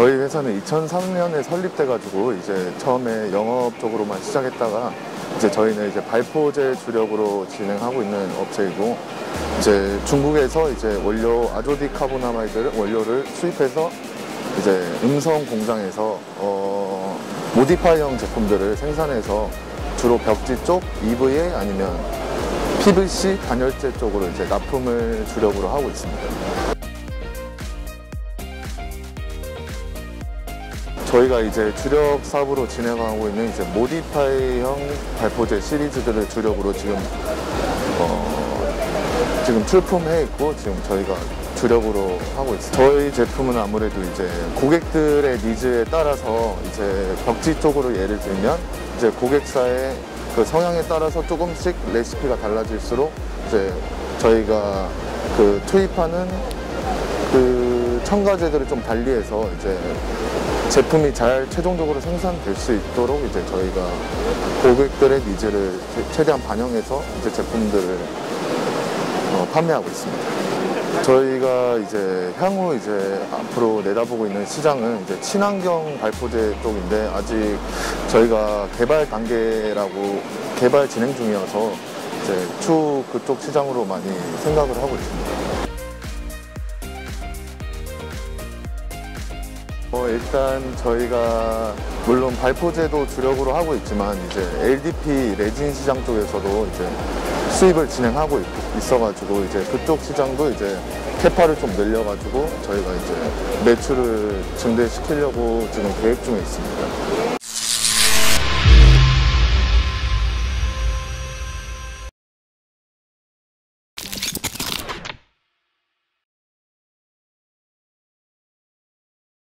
저희 회사는 2003년에 설립돼가지고 이제 처음에 영업적으로만 시작했다가 이제 저희는 이제 발포제 주력으로 진행하고 있는 업체이고, 이제 중국에서 이제 원료 아조디카보나마이드 원료를 수입해서 이제 음성 공장에서 모디파이형 제품들을 생산해서 주로 벽지 쪽, EVA 아니면 PVC 단열재 쪽으로 이제 납품을 주력으로 하고 있습니다. 저희가 이제 주력 사업으로 진행하고 있는 이제 모디파이형 발포제 시리즈들을 주력으로 지금 출품해 있고, 지금 저희가 주력으로 하고 있습니다. 저희 제품은 아무래도 이제 고객들의 니즈에 따라서 이제 벽지 쪽으로 예를 들면 이제 고객사의 그 성향에 따라서 조금씩 레시피가 달라질수록 이제 저희가 그 투입하는 그 첨가제들을 좀 달리해서 이제 제품이 잘 최종적으로 생산될 수 있도록 이제 저희가 고객들의 니즈를 최대한 반영해서 이제 제품들을 판매하고 있습니다. 저희가 이제 향후 이제 앞으로 내다보고 있는 시장은 이제 친환경 발포제 쪽인데, 아직 저희가 개발 단계라고 개발 진행 중이어서 이제 추후 그쪽 시장으로 많이 생각을 하고 있습니다. 일단 저희가 물론 발포제도 주력으로 하고 있지만 이제 LDP 레진 시장 쪽에서도 이제 수입을 진행하고 있어가지고 이제 그쪽 시장도 이제 캐파를 좀 늘려가지고 저희가 이제 매출을 증대시키려고 지금 계획 중에 있습니다.